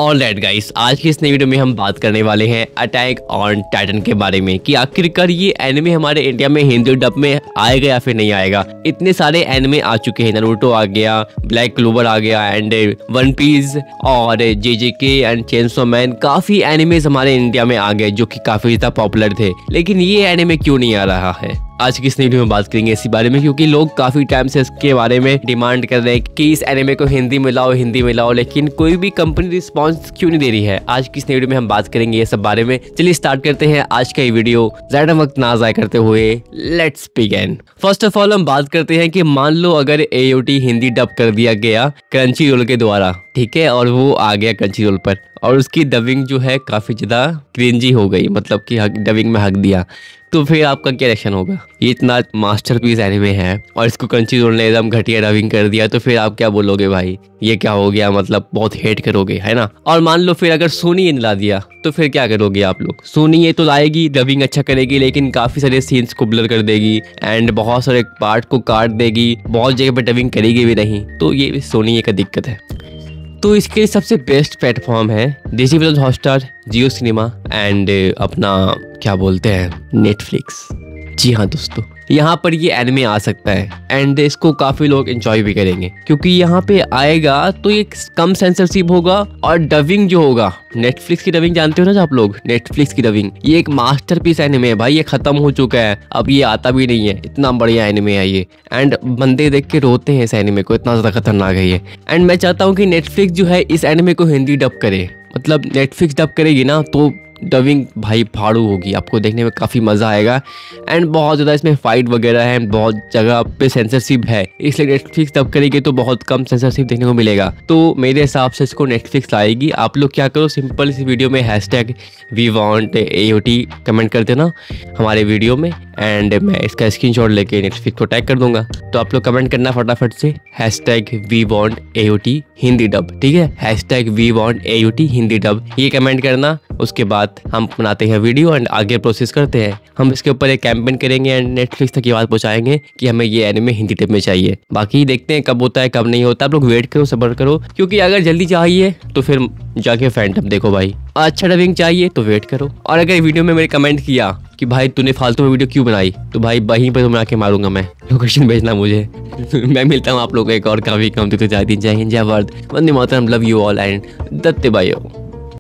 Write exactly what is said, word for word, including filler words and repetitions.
Alright guys, आज की इस नई वीडियो में हम बात करने वाले हैं अटैक ऑन टाइटन के बारे में कि आखिरकार ये एनिमे हमारे इंडिया में हिंदी डब में आएगा या फिर नहीं आएगा। इतने सारे एनिमे आ चुके हैं, नारुतो आ गया, ब्लैक क्लोवर आ गया एंड वन पीस और जेजेके एंड चेनसो मैन, काफी एनिमेज हमारे इंडिया में आ गए जो कि काफी ज्यादा पॉपुलर थे। लेकिन ये एनिमे क्यों नहीं आ रहा है, आज की इस वीडियो में बात करेंगे इसी बारे में, क्योंकि लोग काफी टाइम से इसके बारे में डिमांड कर रहे हैं कि इस एनिमे को हिंदी में लाओ हिंदी में लाओ, लेकिन कोई भी कंपनी रिस्पांस क्यों नहीं दे रही है। आज की इस वीडियो में हम बात करेंगे ये सब बारे में। चलिए स्टार्ट करते हैं आज का ये वीडियो ज्यादा वक्त ना ज़ाया करते हुए। Let's begin. First of all हम बात करते हैं कि मान लो अगर एओटी हिंदी डब कर दिया गया क्रंची रोल के द्वारा, ठीक है, और वो आ गया क्रंची रोल पर और उसकी डबिंग जो है काफी ज्यादा क्रिंजी हो गई, मतलब कि डबिंग में हक दिया, तो फिर आपका क्या रिएक्शन होगा। ये इतना मास्टरपीस एनिमे है और इसको क्रंची रोल ने एकदम घटिया डबिंग कर दिया, तो फिर आप क्या बोलोगे भाई, ये क्या हो गया, मतलब बहुत हेट करोगे, है ना। और मान लो फिर अगर सोनी ये ला दिया तो फिर क्या करोगे आप लोग। सोनी ये तो लाएगी, डबिंग अच्छा करेगी, लेकिन काफी सारे सीन्स को ब्लर कर देगी एंड बहुत सारे पार्ट को काट देगी, बहुत जगह पे डबिंग करेगी भी नहीं, तो ये सोनी एक दिक्कत है। तो इसके सबसे बेस्ट प्लेटफॉर्म है Disney plus, Hotstar, Jio cinema and अपना क्या बोलते हैं नेटफ्लिक्स। जी हाँ दोस्तों, यहाँ पर ये एनिमे आ सकता है एंड इसको काफी लोग एंजॉय भी करेंगे, क्योंकि यहाँ पे आएगा तो ये कम सेंसरशिप होगा और डबिंग जो होगा, नेटफ्लिक्स की डबिंग जानते हो ना आप लोग, नेटफ्लिक्स की डबिंग, ये एक मास्टरपीस एनिमे है भाई। ये खत्म हो चुका है, अब ये आता भी नहीं है, इतना बढ़िया एनिमे है ये एंड बंदे देख के रोते हैं इस एनिमे को, इतना ज्यादा खतरनाक है ये। एंड मैं चाहता हूँ कि नेटफ्लिक्स जो है इस एनिमे को हिंदी डब करे, मतलब नेटफ्लिक्स डब करेगी ना तो डबिंग भाई फाड़ू होगी, आपको देखने में काफ़ी मज़ा आएगा एंड बहुत ज़्यादा इसमें फाइट वगैरह है, बहुत जगह पे सेंसरशिप है, इसलिए नेटफ्लिक्स डब करेगी तो बहुत कम सेंसरशिप देखने को मिलेगा। तो मेरे हिसाब से इसको नेटफ्लिक्स लाएगी। आप लोग क्या करो, सिंपल इस वीडियो में hashtag we want AOT comment कर देना हमारे वीडियो में एंड मैं इसका स्क्रीनशॉट लेके नेटफ्लिक्स को टैग कर दूंगा। तो आप लोग कमेंट करना फटाफट से hashtag we want AOT Hindi dub, ठीक है, hashtag we want AOT Hindi dub, ये कमेंट करना। उसके बाद हम बनाते हैं वीडियो एंड आगे प्रोसेस करते हैं। हम इसके ऊपर एक कैंपेन करेंगे एंड नेटफ्लिक्स तक ये बात पहुंचाएंगे कि हमें ये एनिमे हिंदी डब में चाहिए। बाकी देखते हैं कब होता है कब नहीं होता, आप लोग वेट करो, सब्र करो, क्योंकि अगर जल्दी चाहिए तो फिर जाके फैंटम देखो भाई, अच्छा डबिंग चाहिए तो वेट करो। और अगर वीडियो में मेरे कमेंट किया कि भाई तूने फालतू में वीडियो क्यों बनाई, तो भाई वहीं पर तुम्हें आके मारूंगा मैं, लोकेशन भेजना मुझे। मैं मिलता हूँ आप लोगों को एक और काफी कम तो जय हिंद, जय हिंद, जय भारत, वंदे मातरम, love you all and Datte भाई।